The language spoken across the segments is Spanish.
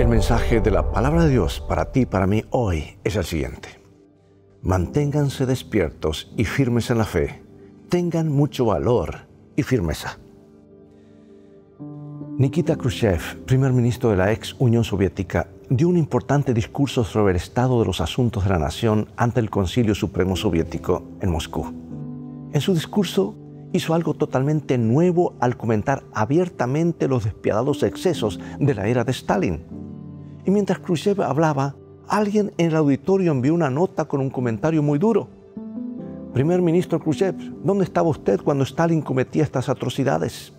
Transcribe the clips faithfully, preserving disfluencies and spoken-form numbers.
El mensaje de la palabra de Dios para ti y para mí hoy es el siguiente. Manténganse despiertos y firmes en la fe. Tengan mucho valor y firmeza. Nikita Khrushchev, primer ministro de la ex Unión Soviética, dio un importante discurso sobre el estado de los asuntos de la nación ante el Concilio Supremo Soviético en Moscú. En su discurso hizo algo totalmente nuevo al comentar abiertamente los despiadados excesos de la era de Stalin. Y mientras Khrushchev hablaba, alguien en el auditorio envió una nota con un comentario muy duro. Primer ministro Khrushchev, ¿dónde estaba usted cuando Stalin cometía estas atrocidades?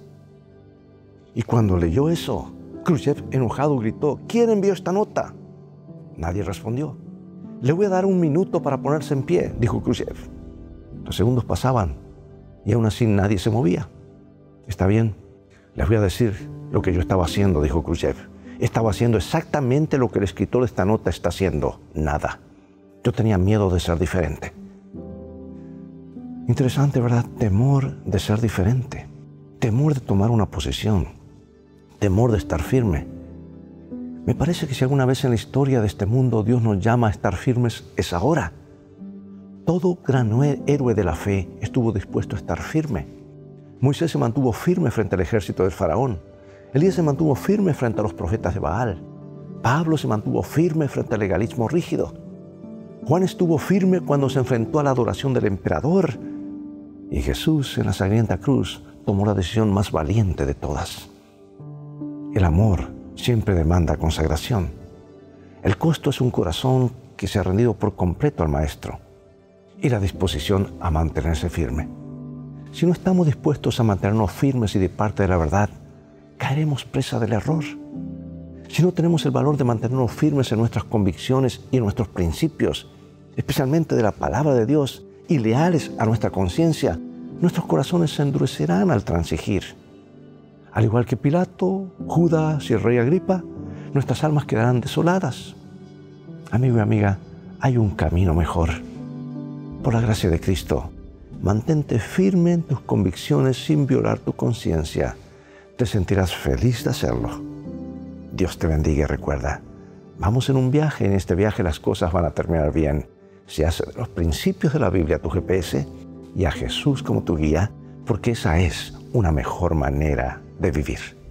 Y cuando leyó eso, Khrushchev enojado gritó, ¿quién envió esta nota? Nadie respondió. Le voy a dar un minuto para ponerse en pie, dijo Khrushchev. Los segundos pasaban y aún así nadie se movía. Está bien, les voy a decir lo que yo estaba haciendo, dijo Khrushchev. Estaba haciendo exactamente lo que el escritor de esta nota está haciendo, nada. Yo tenía miedo de ser diferente. Interesante, ¿verdad? Temor de ser diferente. Temor de tomar una posición. Temor de estar firme. Me parece que si alguna vez en la historia de este mundo Dios nos llama a estar firmes, es ahora. Todo gran héroe de la fe estuvo dispuesto a estar firme. Moisés se mantuvo firme frente al ejército del faraón. Elías se mantuvo firme frente a los profetas de Baal. Pablo se mantuvo firme frente al legalismo rígido. Juan estuvo firme cuando se enfrentó a la adoración del emperador. Y Jesús en la sangrienta cruz tomó la decisión más valiente de todas. El amor siempre demanda consagración. El costo es un corazón que se ha rendido por completo al Maestro y la disposición a mantenerse firme. Si no estamos dispuestos a mantenernos firmes y de parte de la verdad, caeremos presa del error. Si no tenemos el valor de mantenernos firmes en nuestras convicciones y en nuestros principios, especialmente de la palabra de Dios, y leales a nuestra conciencia, nuestros corazones se endurecerán al transigir. Al igual que Pilato, Judas y el rey Agripa, nuestras almas quedarán desoladas. Amigo y amiga, hay un camino mejor. Por la gracia de Cristo, mantente firme en tus convicciones sin violar tu conciencia. Te sentirás feliz de hacerlo. Dios te bendiga y recuerda, vamos en un viaje. En este viaje las cosas van a terminar bien. Si haces de los principios de la Biblia tu G P S y a Jesús como tu guía, porque esa es una mejor manera de vivir.